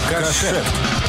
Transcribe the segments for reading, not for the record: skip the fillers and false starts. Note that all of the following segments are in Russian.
Рикошет.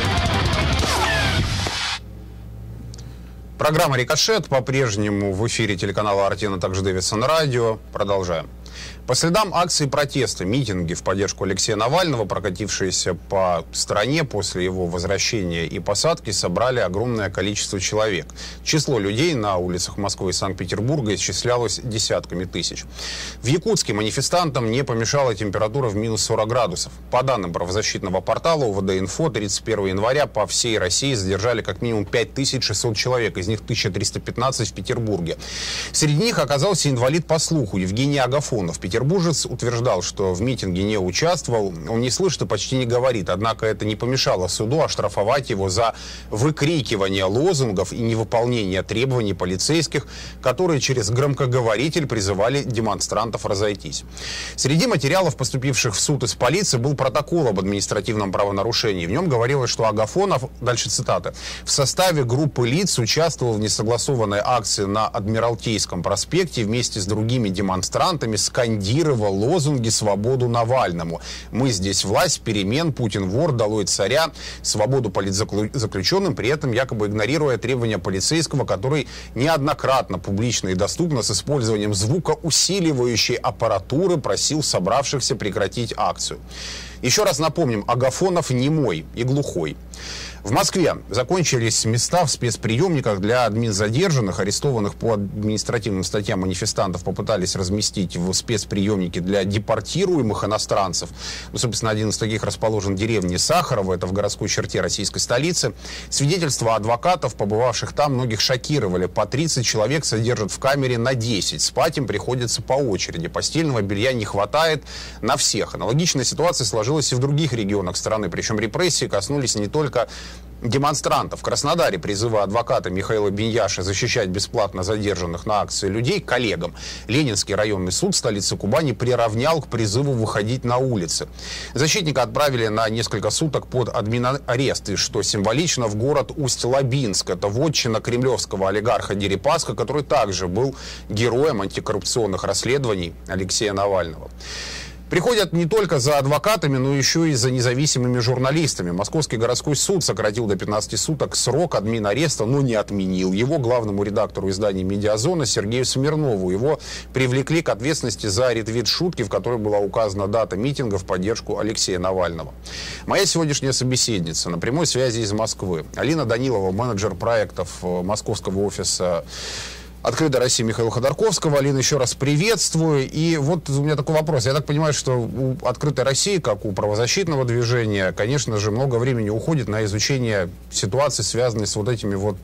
Программа «Рикошет» по-прежнему в эфире телеканала «Артена», а также Дэвидсон Радио. Продолжаем. По следам акции протеста, митинги в поддержку Алексея Навального, прокатившиеся по стране после его возвращения и посадки, собрали огромное количество человек. Число людей на улицах Москвы и Санкт-Петербурга исчислялось десятками тысяч. В Якутске манифестантам не помешала температура в минус 40 градусов. По данным правозащитного портала УВД-Инфо, 31 января по всей России задержали как минимум 5600 человек, из них 1315 в Петербурге. Среди них оказался инвалид по слуху Евгений Агафонов. Петербуржец утверждал, что в митинге не участвовал, он не слышит и почти не говорит. Однако это не помешало суду оштрафовать его за выкрикивание лозунгов и невыполнение требований полицейских, которые через громкоговоритель призывали демонстрантов разойтись. Среди материалов, поступивших в суд из полиции, был протокол об административном правонарушении. В нем говорилось, что Агафонов, дальше цитата, в составе группы лиц участвовал в несогласованной акции на Адмиралтейском проспекте вместе с другими демонстрантами, скандировал лозунги «Свободу Навальному». «Мы здесь власть, перемен, Путин вор, долой царя», «Свободу политзаключенным», при этом якобы игнорируя требования полицейского, который неоднократно публично и доступно с использованием звукоусиливающей аппаратуры просил собравшихся прекратить акцию. Еще раз напомним, Агафонов немой и глухой. В Москве закончились места в спецприемниках для админзадержанных. Арестованных по административным статьям манифестантов попытались разместить в спецприемнике для депортируемых иностранцев. Собственно, один из таких расположен в деревне Сахарово, это в городской черте российской столицы. Свидетельства адвокатов, побывавших там, многих шокировали. По 30 человек содержат в камере на 10. Спать им приходится по очереди. Постельного белья не хватает на всех. Аналогичная ситуация сложилась и в других регионах страны. Причем репрессии коснулись не только демонстрантов. В Краснодаре призывы адвоката Михаила Беньяша защищать бесплатно задержанных на акции людей коллегам Ленинский районный суд столицы Кубани приравнял к призыву выходить на улицы. Защитника отправили на несколько суток под админарест, и, что символично, в город Усть-Лабинск. Это вотчина кремлевского олигарха Дерипаска, который также был героем антикоррупционных расследований Алексея Навального. Приходят не только за адвокатами, но еще и за независимыми журналистами. Московский городской суд сократил до 15 суток срок админареста, но не отменил его. Главному редактору издания «Медиазона» Сергею Смирнову. Его привлекли к ответственности за ретвит шутки, в которой была указана дата митинга в поддержку Алексея Навального. Моя сегодняшняя собеседница на прямой связи из Москвы. Алина Данилова, менеджер проектов московского офиса «Открытой России» Михаила Ходорковского. Алина, еще раз приветствую. И вот у меня такой вопрос. Я так понимаю, что у «Открытой России», как у правозащитного движения, конечно же, много времени уходит на изучение ситуации, связанной с вот этими вот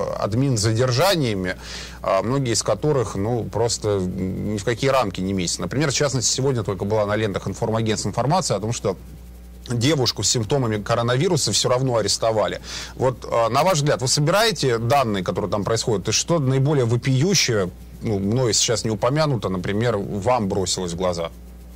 админ-задержаниями, многие из которых, ну, просто ни в какие рамки не месяц. Например, в частности, сегодня только была на лентах информагентств информация о том, что девушку с симптомами коронавируса все равно арестовали. Вот, на ваш взгляд, вы собираете данные, которые там происходят, и что наиболее вопиющее, ну, мною сейчас не упомянуто, например, вам бросилось в глаза?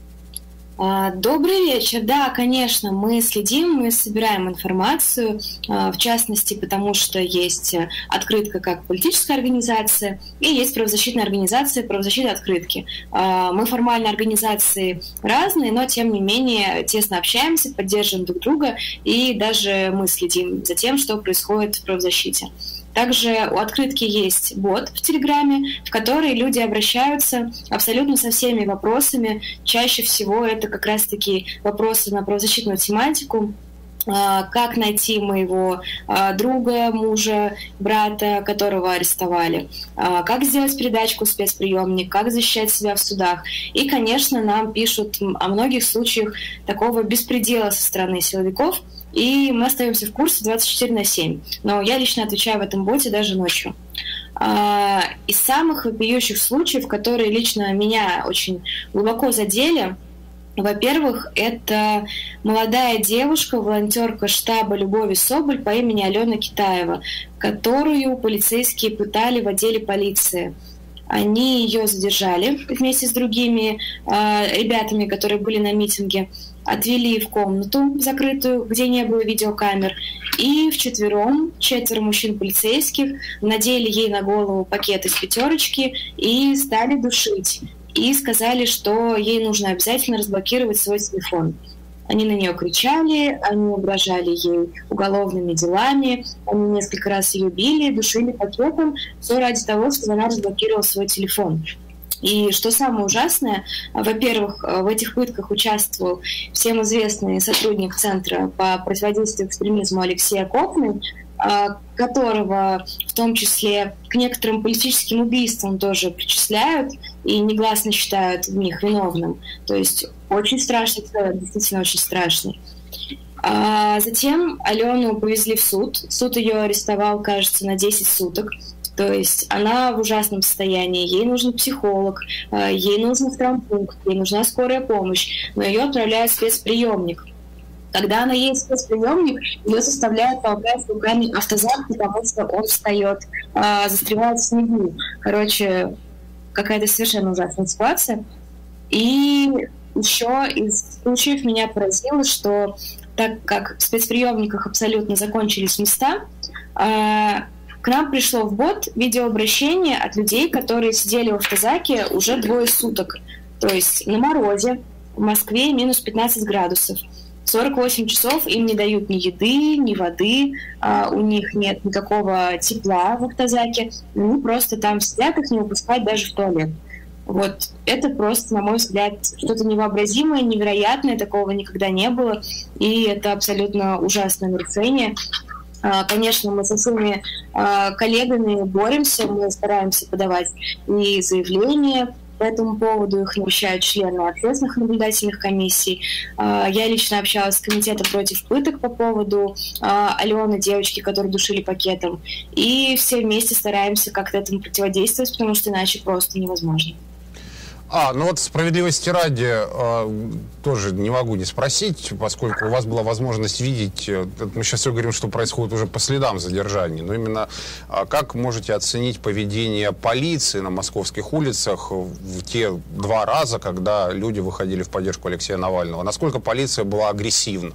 Добрый вечер. Да, конечно, мы следим, мы собираем информацию, в частности, потому что есть открытка как политическая организация и есть правозащитная организация «Правозащита открытки». Мы формально организации разные, но тем не менее тесно общаемся, поддерживаем друг друга, и даже мы следим за тем, что происходит в правозащите. Также у открытки есть бот в Телеграме, в который люди обращаются абсолютно со всеми вопросами. Чаще всего это как раз-таки вопросы на правозащитную тематику. Как найти моего друга, мужа, брата, которого арестовали, как сделать передачку в спецприемник, как защищать себя в судах. И, конечно, нам пишут о многих случаях такого беспредела со стороны силовиков, и мы остаемся в курсе 24/7. Но я лично отвечаю в этом боте даже ночью. Из самых вопиющих случаев, которые лично меня очень глубоко задели, во-первых, это молодая девушка, волонтерка штаба Любови Соболь по имени Алена Китаева, которую полицейские пытали в отделе полиции. Они ее задержали вместе с другими ребятами, которые были на митинге, отвели в комнату закрытую, где не было видеокамер, и вчетвером 4 мужчин полицейских надели ей на голову пакет из пятерочки и стали душить. И сказали, что ей нужно обязательно разблокировать свой телефон. Они на нее кричали, они угрожали ей уголовными делами, они несколько раз ее били, душили пакетом, все ради того, чтобы она разблокировала свой телефон. И что самое ужасное, во-первых, в этих пытках участвовал всем известный сотрудник Центра по противодействию экстремизму Алексей Окопный, которого в том числе к некоторым политическим убийствам тоже причисляют и негласно считают в них виновным. То есть очень страшный человек, действительно очень страшный. Затем Алену повезли в суд. Суд ее арестовал, кажется, на 10 суток. То есть она в ужасном состоянии, ей нужен психолог, ей нужен травмпункт, ей нужна скорая помощь, но ее отправляют в спецприемник. Когда она едет в спецприемник, ее заставляют толкать руками автозак, потому что он встает, застревает в снегу. Короче, какая-то совершенно ужасная ситуация. И еще из случаев меня поразило, что так как в спецприемниках абсолютно закончились места, к нам пришло в бот видеообращение от людей, которые сидели в автозаке уже 2 суток. То есть на морозе, в Москве минус 15 градусов. 48 часов им не дают ни еды, ни воды, у них нет никакого тепла в автозаке. Они просто там сидят, их не выпускают даже в туалет. Вот это просто, на мой взгляд, что-то невообразимое, невероятное, такого никогда не было. И это абсолютно ужасное нарушение. Конечно, мы со всеми коллегами боремся, мы стараемся подавать и заявления по этому поводу, их навещают члены общественных наблюдательных комиссий. Я лично общалась с комитетом против пыток по поводу Алены, девочки, которую душили пакетом, и все вместе стараемся как-то этому противодействовать, потому что иначе просто невозможно. Ну вот справедливости ради, тоже не могу не спросить, поскольку у вас была возможность видеть, мы сейчас все говорим, что происходит уже по следам задержаний, но именно как можете оценить поведение полиции на московских улицах в те 2 раза, когда люди выходили в поддержку Алексея Навального? Насколько полиция была агрессивна?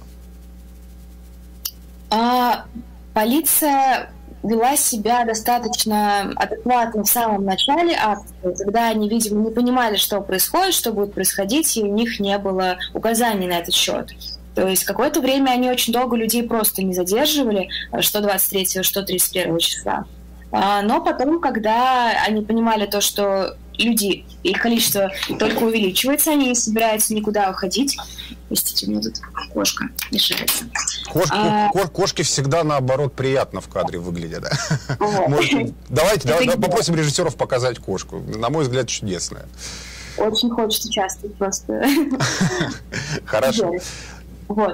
Полиция вела себя достаточно адекватно в самом начале акции, когда они, видимо, не понимали, что происходит, что будет происходить, и у них не было указаний на этот счет. То есть какое-то время они очень долго людей просто не задерживали, что 23-го, что 31 числа. Но потом, когда они понимали то, что люди, их количество только увеличивается, они не собираются никуда уходить. Простите, у меня тут кошка мешается. Кошки всегда, наоборот, приятно в кадре выглядят. Давайте попросим режиссеров показать кошку. На мой взгляд, чудесная. Очень хочется часто просто. Хорошо. Вот.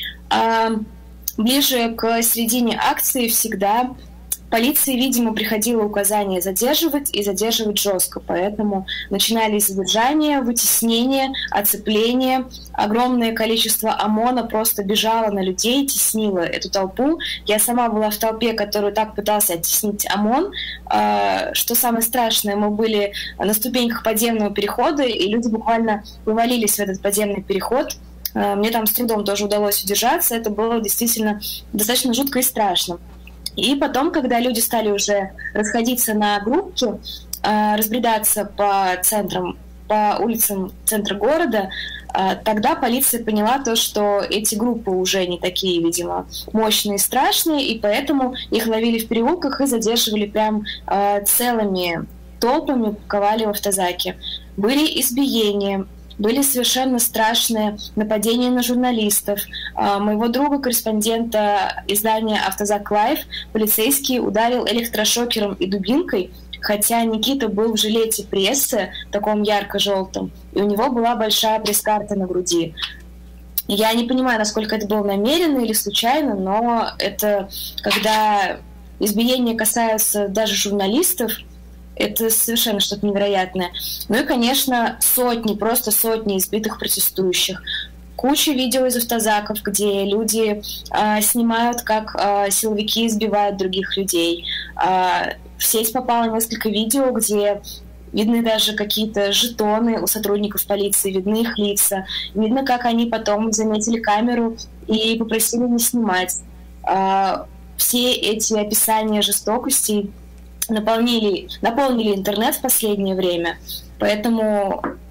Ближе к середине акции всегда полиции, видимо, приходило указание задерживать и задерживать жестко, поэтому начинались задержания, вытеснения, оцепления. Огромное количество ОМОНа просто бежало на людей, теснило эту толпу. Я сама была в толпе, которую так пытался оттеснить ОМОН. Что самое страшное, мы были на ступеньках подземного перехода, и люди буквально вывалились в этот подземный переход. Мне там с трудом тоже удалось удержаться. Это было действительно достаточно жутко и страшно. И потом, когда люди стали уже расходиться на группки, разбредаться по центрам, по улицам центра города, тогда полиция поняла то, что эти группы уже не такие, видимо, мощные и страшные, и поэтому их ловили в переулках и задерживали прям целыми толпами, паковали в автозаки. Были избиения, были совершенно страшные нападения на журналистов. Моего друга, корреспондента издания «Автозак Лайв», полицейский ударил электрошокером и дубинкой, хотя Никита был в жилете прессы, таком ярко-желтом, и у него была большая пресс-карта на груди. Я не понимаю, насколько это было намеренно или случайно, но это, когда избиения касаются даже журналистов, это совершенно что-то невероятное. Ну и, конечно, просто сотни избитых протестующих. Куча видео из автозаков, где люди снимают, как силовики избивают других людей. В сеть попало несколько видео, где видны даже какие-то жетоны у сотрудников полиции, видны их лица. Видно, как они потом заметили камеру и попросили не снимать. Все эти описания жестокостей наполнили интернет в последнее время. Поэтому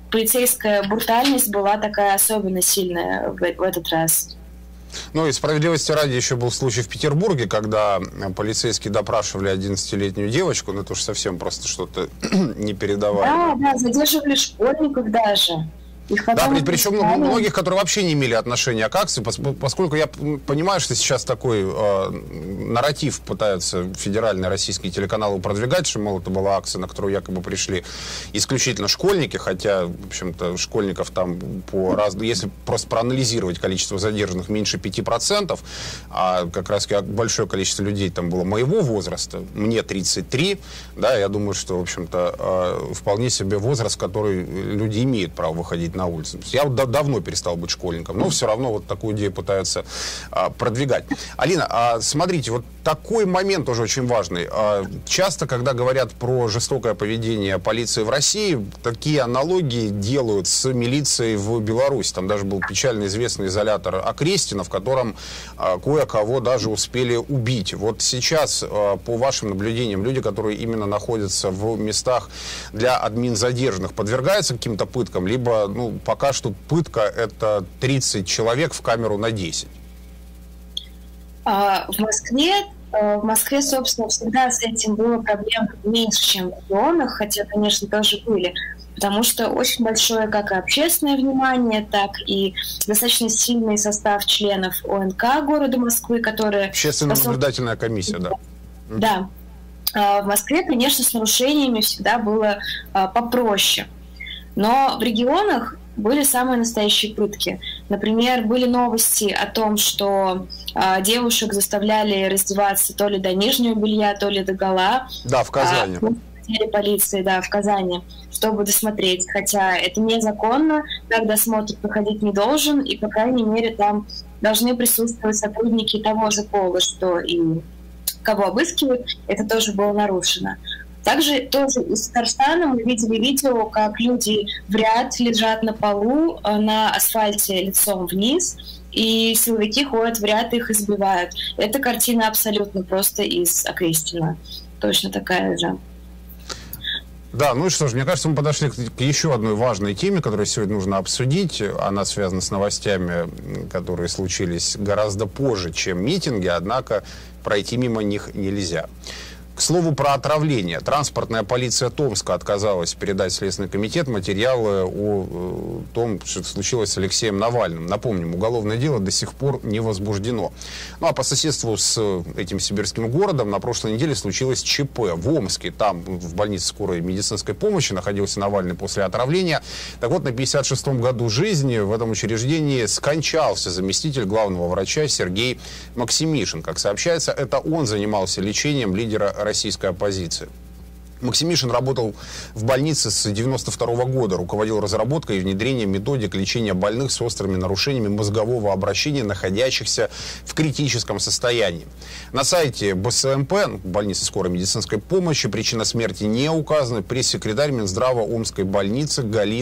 полицейская брутальность была такая особенно сильная в этот раз. Ну и справедливости ради, еще был случай в Петербурге, когда полицейские допрашивали 11-летнюю девочку, ну это уж совсем просто что-то непередаваемое. Да, задерживали школьников даже. Да, причем многих, которые вообще не имели отношения к акции, поскольку я понимаю, что сейчас такой нарратив пытаются федеральные российские телеканалы продвигать, что, мол, это была акция, на которую якобы пришли исключительно школьники, хотя, в общем-то, школьников там если просто проанализировать количество задержанных, меньше 5%, а как раз большое количество людей там было моего возраста, мне 33, да, я думаю, что, в общем-то, вполне себе возраст, который люди имеют право выходить на улицу. Я вот давно перестал быть школьником, но все равно вот такую идею пытаются продвигать. Алина, смотрите, вот такой момент тоже очень важный. Часто, когда говорят про жестокое поведение полиции в России, такие аналогии делают с милицией в Беларуси. Там даже был печально известный изолятор Окрестина, в котором кое-кого даже успели убить. Вот сейчас, по вашим наблюдениям, люди, которые именно находятся в местах для админзадержанных, подвергаются каким-то пыткам, либо, пока что пытка — это 30 человек в камеру на 10? В Москве, собственно, всегда с этим было проблем меньше, чем в регионах, хотя, конечно, тоже были, потому что очень большое как и общественное внимание, так и достаточно сильный состав членов ОНК города Москвы, которые... Общественная наблюдательная комиссия, да. Да. В Москве, конечно, с нарушениями всегда было попроще. Но в регионах были самые настоящие пытки. Например, были новости о том, что девушек заставляли раздеваться то ли до нижнего белья, то ли до гола. Да, в Казани. Полиции, да, в Казани, чтобы досмотреть. Хотя это незаконно, так досмотр проходить не должен, и, по крайней мере, там должны присутствовать сотрудники того же пола, что и кого обыскивают. Это тоже было нарушено. Также тоже из Татарстана мы видели видео, как люди в ряд лежат на полу на асфальте лицом вниз, и силовики ходят в ряд и их избивают. Эта картина абсолютно просто из Окрестина. Точно такая же. Да, ну и что ж, мне кажется, мы подошли к еще одной важной теме, которую сегодня нужно обсудить. Она связана с новостями, которые случились гораздо позже, чем митинги, однако пройти мимо них нельзя. К слову про отравление. Транспортная полиция Томска отказалась передать в Следственный комитет материалы о том, что случилось с Алексеем Навальным. Напомним, уголовное дело до сих пор не возбуждено. Ну а по соседству с этим сибирским городом на прошлой неделе случилось ЧП в Омске. Там в больнице скорой медицинской помощи находился Навальный после отравления. Так вот, на 56-м году жизни в этом учреждении скончался заместитель главного врача Сергей Максимишин. Как сообщается, это он занимался лечением лидера российской оппозиции. Максимишин работал в больнице с 1992 года, руководил разработкой и внедрением методик лечения больных с острыми нарушениями мозгового обращения, находящихся в критическом состоянии. На сайте БСМП, больницы скорой медицинской помощи, причина смерти не указана. Пресс-секретарь Минздрава Омской больницы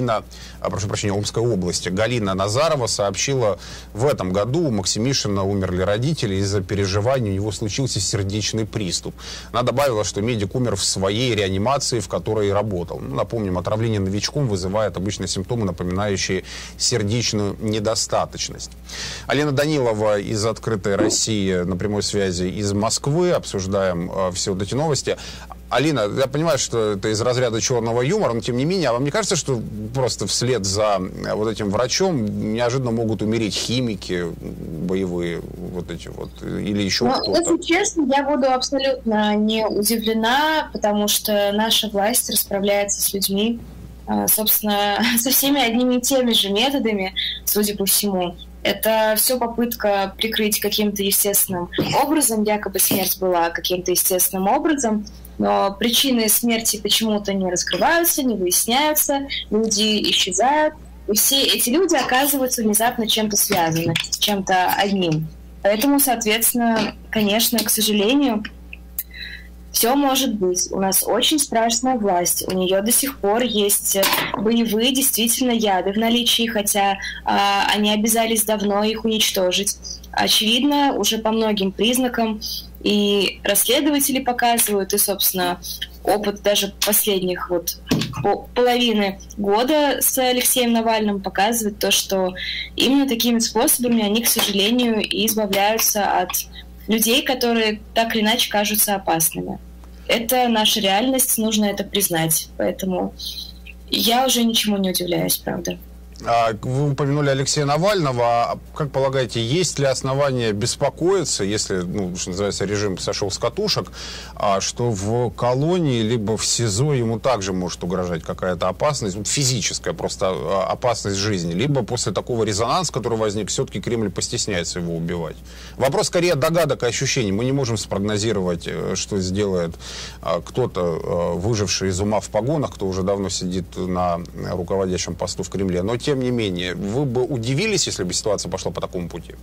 Омской области Галина Назарова сообщила, в этом году у Максимишина умерли родители, из-за переживаний у него случился сердечный приступ. Она добавила, что медик умер в своей реанимации, в которой работал. Напомним, отравление новичком вызывает обычно симптомы, напоминающие сердечную недостаточность. Алина Данилова из «Открытой России» на прямой связи из Москвы. Обсуждаем все вот эти новости. Алина, я понимаю, что это из разряда черного юмора, но тем не менее, а вам не кажется, что просто вслед за вот этим врачом неожиданно могут умереть химики боевые, вот эти вот, или еще кто-то? Если честно, я буду абсолютно не удивлена, потому что наша власть расправляется с людьми, собственно, со всеми одними и теми же методами, судя по всему. Это все попытка прикрыть каким-то естественным образом, якобы смерть была каким-то естественным образом, но причины смерти почему-то не раскрываются, не выясняются, люди исчезают, и все эти люди оказываются внезапно чем-то связаны, с чем-то одним. Поэтому, соответственно, конечно, к сожалению, все может быть. У нас очень страшная власть. У нее до сих пор есть боевые действительно яды в наличии, хотя они обязались давно их уничтожить. Очевидно, уже по многим признакам и расследователи показывают, и, собственно, опыт даже последних половины года с Алексеем Навальным показывает то, что именно такими способами они, к сожалению, и избавляются от людей, которые так или иначе кажутся опасными. Это наша реальность, нужно это признать. Поэтому я уже ничему не удивляюсь, правда. Вы упомянули Алексея Навального. Как полагаете, есть ли основания беспокоиться, если, что называется, режим сошел с катушек, что в колонии либо в СИЗО ему также может угрожать какая-то опасность, физическая просто опасность жизни, либо после такого резонанса, который возник, все-таки Кремль постесняется его убивать? Вопрос скорее догадок и ощущений. Мы не можем спрогнозировать, что сделает кто-то, выживший из ума в погонах, кто уже давно сидит на руководящем посту в Кремле. Но тем не менее, вы бы удивились, если бы ситуация пошла по такому пути?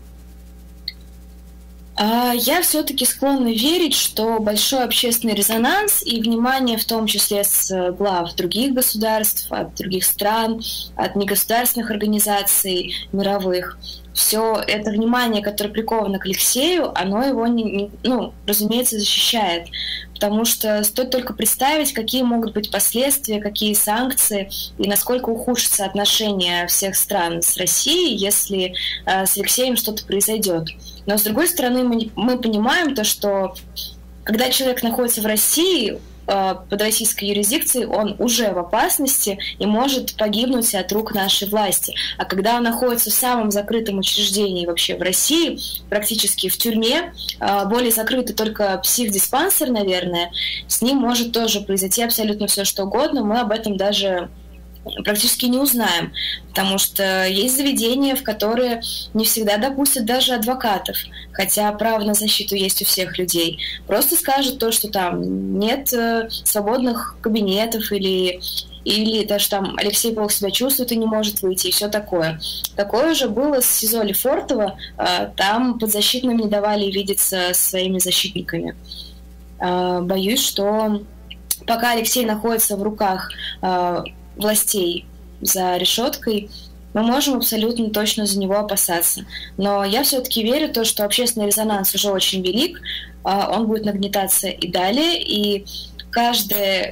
Я все-таки склонна верить, что большой общественный резонанс и внимание, в том числе с глав других государств, от других стран, от негосударственных организаций мировых, все это внимание, которое приковано к Алексею, оно его, разумеется, защищает. Потому что стоит только представить, какие могут быть последствия, какие санкции и насколько ухудшатся отношения всех стран с Россией, если с Алексеем что-то произойдет. Но, с другой стороны, мы понимаем то, что когда человек находится в России, под российской юрисдикцией, он уже в опасности и может погибнуть от рук нашей власти. А когда он находится в самом закрытом учреждении вообще в России, практически в тюрьме, более закрытый только психдиспансер, наверное, с ним может тоже произойти абсолютно все, что угодно. Мы об этом даже практически не узнаем, потому что есть заведения, в которые не всегда допустят даже адвокатов, хотя право на защиту есть у всех людей. Просто скажут то, что там нет свободных кабинетов или даже там Алексей плохо себя чувствует и не может выйти, и все такое. Такое же было с СИЗО Лефортово, там подзащитным не давали видеться своими защитниками. Боюсь, что пока Алексей находится в руках властей за решеткой, мы можем абсолютно точно за него опасаться. Но я все-таки верю в то, что общественный резонанс уже очень велик, он будет нагнетаться и далее, и каждое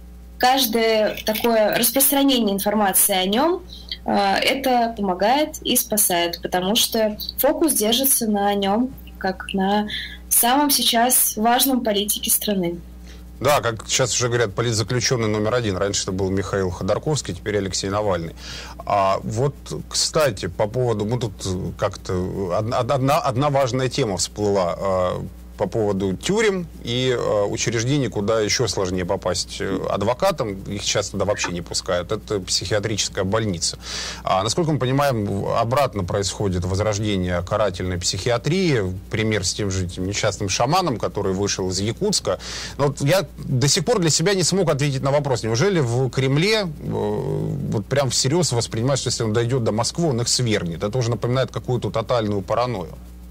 такое распространение информации о нем это помогает и спасает, потому что фокус держится на нем, как на самом сейчас важном политике страны. Да, как сейчас уже говорят, политзаключенный номер один. Раньше это был Михаил Ходорковский, теперь Алексей Навальный. Вот, кстати, по поводу... Мы тут как-то... Одна важная тема всплыла по поводу тюрем и учреждений, куда еще сложнее попасть адвокатам. Их сейчас туда вообще не пускают. Это психиатрическая больница. Насколько мы понимаем, обратно происходит возрождение карательной психиатрии. Пример с тем же этим несчастным шаманом, который вышел из Якутска. Но вот я до сих пор для себя не смог ответить на вопрос. Неужели в Кремле вот прям всерьез воспринимают, что если он дойдет до Москвы, он их свергнет? Это уже напоминает какую-то тотальную паранойю.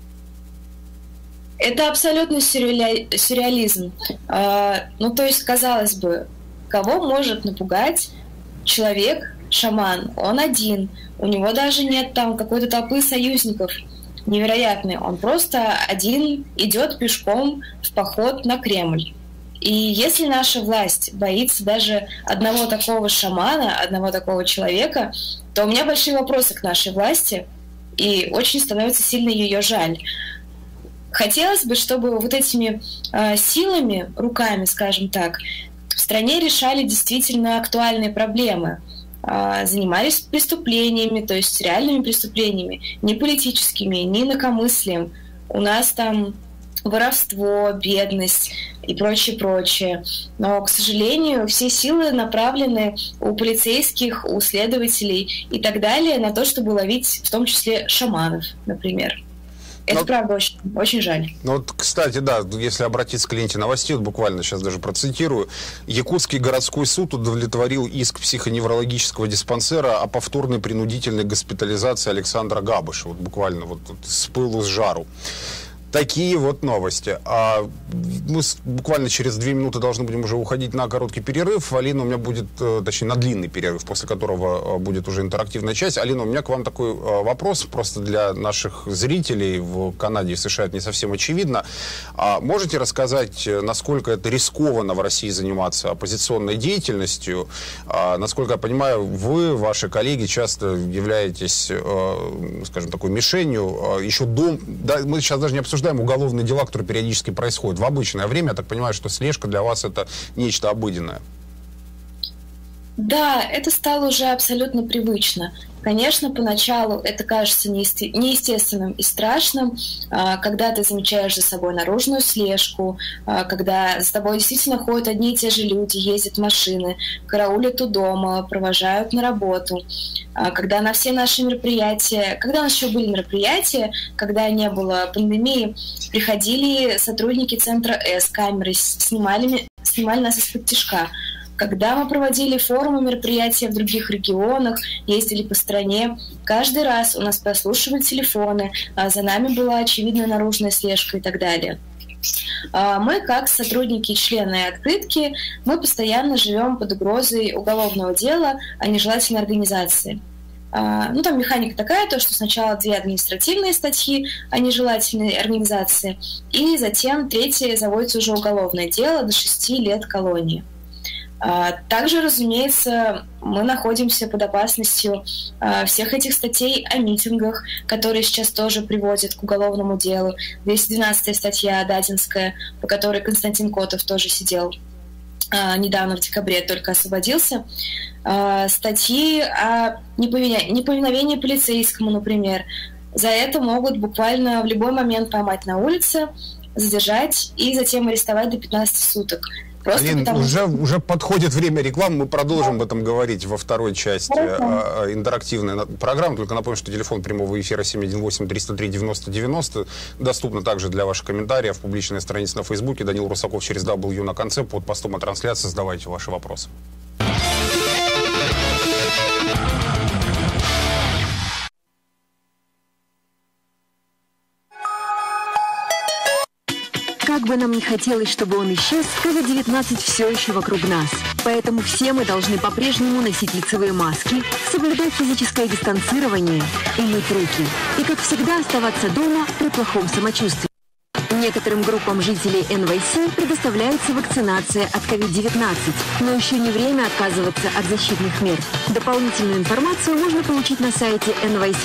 Это абсолютно сюрреализм. То есть, казалось бы, кого может напугать человек, шаман? Он один. У него даже нет там какой-то толпы союзников невероятной. Он просто один идет пешком в поход на Кремль. И если наша власть боится даже одного такого шамана, одного такого человека, то у меня большие вопросы к нашей власти, и очень становится сильно ее жаль. Хотелось бы, чтобы вот этими силами, руками, скажем так, в стране решали действительно актуальные проблемы, занимались преступлениями, то есть реальными преступлениями, не политическими, не инакомыслием. У нас там воровство, бедность и прочее. Но, к сожалению, все силы направлены у полицейских, у следователей и так далее на то, чтобы ловить в том числе шаманов, например. Это правда очень, очень жаль. Кстати, да, если обратиться к ленте новостей, буквально сейчас даже процитирую. Якутский городской суд удовлетворил иск психоневрологического диспансера о повторной принудительной госпитализации Александра Габыша. Буквально с пылу с жару. Такие вот новости. Мы буквально через 2 минуты должны будем уже уходить на короткий перерыв. Алина, у меня будет, точнее, на длинный перерыв, после которого будет уже интерактивная часть. Алина, у меня к вам такой вопрос, просто для наших зрителей в Канаде и США это не совсем очевидно. Можете рассказать, насколько это рискованно в России заниматься оппозиционной деятельностью? Насколько я понимаю, вы, ваши коллеги часто являетесь, скажем, такой мишенью. Еще мы сейчас даже не обсуждаем уголовные дела, которые периодически происходят. В обычное время, я так понимаю, что слежка для вас это нечто обыденное. Да, это стало уже абсолютно привычно. Конечно, поначалу это кажется неестественным и страшным, когда ты замечаешь за собой наружную слежку, когда за тобой действительно ходят одни и те же люди, ездят машины, караулят у дома, провожают на работу. Когда на все наши мероприятия, когда у нас еще были мероприятия, когда не было пандемии, приходили сотрудники центра С, камеры, снимали нас из-под тишка. Когда мы проводили форумы, мероприятия в других регионах, ездили по стране, каждый раз у нас прослушивали телефоны, за нами была очевидная наружная слежка и так далее. Мы, как сотрудники и члены открытки, мы постоянно живем под угрозой уголовного дела о нежелательной организации. Там механика такая, то, что сначала 2 административные статьи о нежелательной организации, и затем 3 заводится уже уголовное дело до 6 лет колонии. Также, разумеется, мы находимся под опасностью всех этих статей о митингах, которые сейчас тоже приводят к уголовному делу. 212 статья Дадинская, по которой Константин Котов тоже сидел недавно, в декабре, только освободился. Статьи о неповиновении полицейскому, например. За это могут буквально в любой момент поймать на улице, задержать и затем арестовать до 15 суток. Алин, уже подходит время рекламы, мы продолжим об этом говорить во второй части интерактивной программы. Только напомню, что телефон прямого эфира 718-303-90-90. Доступно также для ваших комментариев публичная страница на Фейсбуке. Данил Русаков через W на конце. Под постом о трансляции задавайте ваши вопросы. Как бы нам ни хотелось, чтобы он исчез, COVID-19 все еще вокруг нас. Поэтому все мы должны по-прежнему носить лицевые маски, соблюдать физическое дистанцирование и мыть руки. И, как всегда, оставаться дома при плохом самочувствии. Некоторым группам жителей НВС предоставляется вакцинация от COVID-19, но еще не время отказываться от защитных мер. Дополнительную информацию можно получить на сайте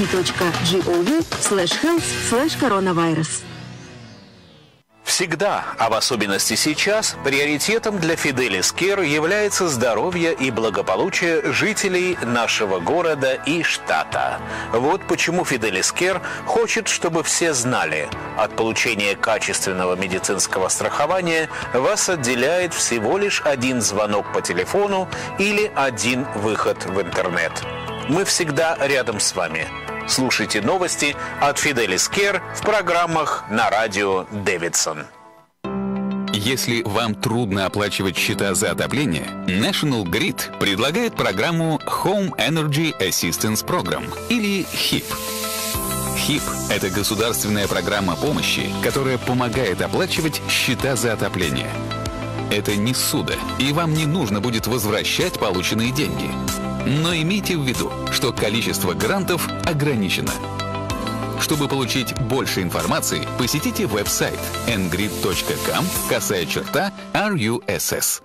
nyc.gov/health/coronavirus. Всегда, а в особенности сейчас, приоритетом для Fidelis Care является здоровье и благополучие жителей нашего города и штата. Вот почему Fidelis Care хочет, чтобы все знали, от получения качественного медицинского страхования вас отделяет всего лишь 1 звонок по телефону или 1 выход в интернет. Мы всегда рядом с вами. Слушайте новости от Fidelis Care в программах на радио Дэвидсон. Если вам трудно оплачивать счета за отопление, National Grid предлагает программу Home Energy Assistance Program, или HIP. HIP – это государственная программа помощи, которая помогает оплачивать счета за отопление. Это не ссуда, и вам не нужно будет возвращать полученные деньги. Но имейте в виду, что количество грантов ограничено. Чтобы получить больше информации, посетите веб-сайт ngrid.com/RUSS.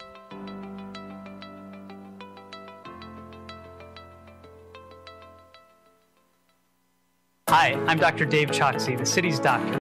Hi, I'm Dr. Dave Choksi, the city's doctor.